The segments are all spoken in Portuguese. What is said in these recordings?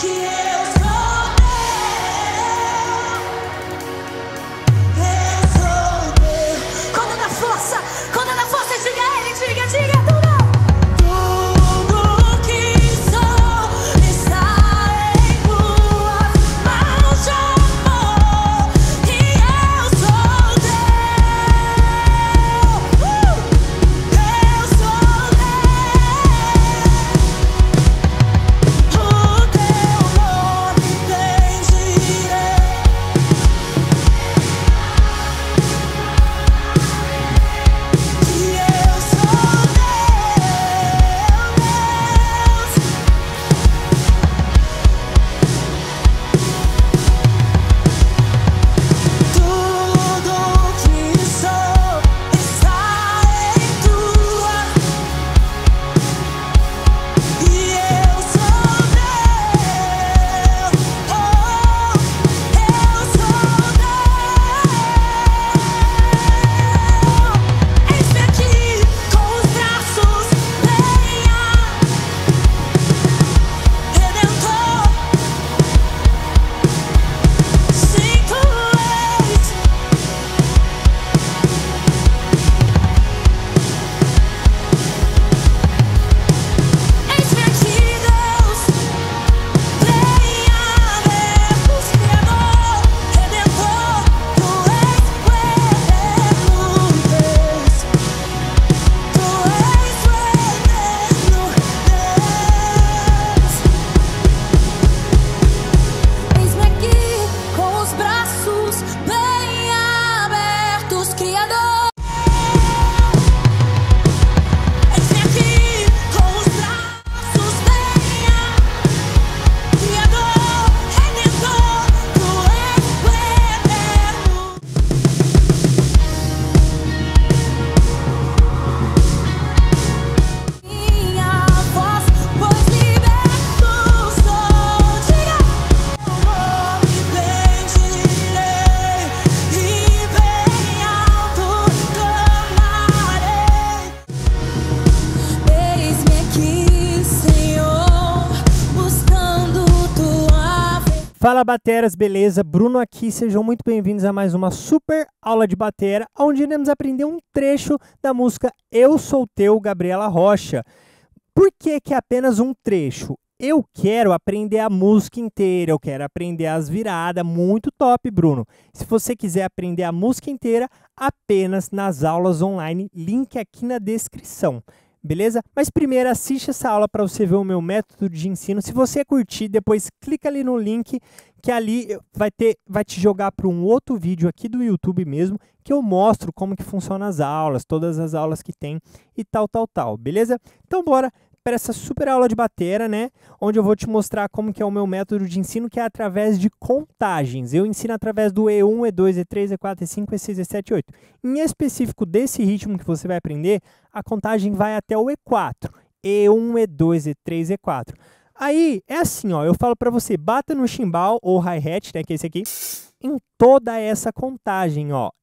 Fala bateras, beleza? Bruno aqui, sejam muito bem-vindos a mais uma super aula de batera, onde iremos aprender um trecho da música Eu Sou Teu, Gabriela Rocha. Por que que é apenas um trecho? Eu quero aprender a música inteira, eu quero aprender as viradas, muito top, Bruno. Se você quiser aprender a música inteira, apenas nas aulas online, link aqui na descrição. Beleza? Mas primeiro assiste essa aula para você ver o meu método de ensino. Se você curtir, depois clica ali no link, que ali vai te jogar para um outro vídeo aqui do YouTube mesmo, que eu mostro como que funciona as aulas, todas as aulas que tem e tal, beleza? Então bora para essa super aula de batera, né? Onde eu vou te mostrar como que é o meu método de ensino, que é através de contagens. Eu ensino através do E1, E2, E3, E4, E5, E6, E7, E8. Em específico desse ritmo que você vai aprender, a contagem vai até o E4. E1, E2, E3, E4. Aí, é assim, ó, eu falo para você, bata no chimbal ou hi-hat, né, que é esse aqui, em toda essa contagem, ó.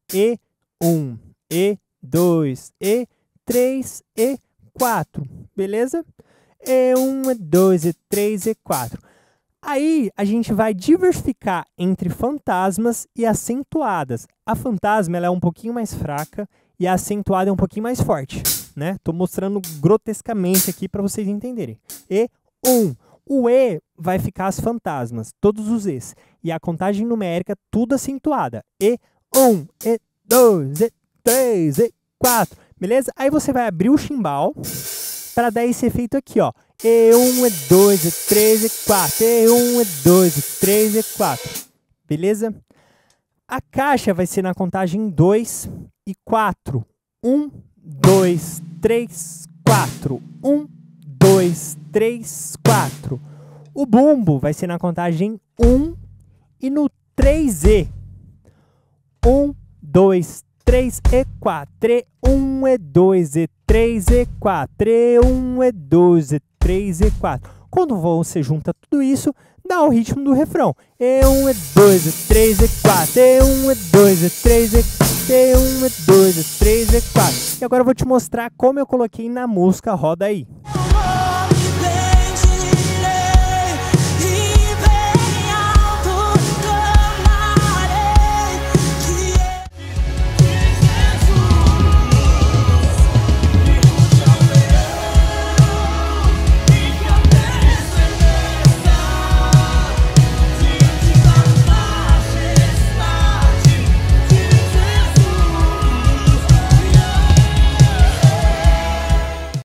E1, E2, E3, E4, beleza? E1, E2, E3, E4. Aí, a gente vai diversificar entre fantasmas e acentuadas. A fantasma, ela é um pouquinho mais fraca e a acentuada é um pouquinho mais forte, né? Tô mostrando grotescamente aqui para vocês entenderem. E1. O E vai ficar as fantasmas, todos os E's. E a contagem numérica, tudo acentuada. E1, E2, E3, E4. Beleza? Aí você vai abrir o chimbal para dar esse efeito aqui, ó. E1, E2, E3, E4. E1, E2, E3, E4. Beleza? A caixa vai ser na contagem 2 e 4. 1, 2, 3, 4. 1, 2, 3, 4. O bumbo vai ser na contagem 1 e no 3E. 1, 2, 3 e 4. E1, E2, E3, E4. E1, E2, E3, E4. Quando você junta tudo isso, dá o ritmo do refrão. E1, E2, E3, E4. E1, E2, E3, E4. E1, E2, E3, E4. E agora eu vou te mostrar como eu coloquei na música. Roda aí.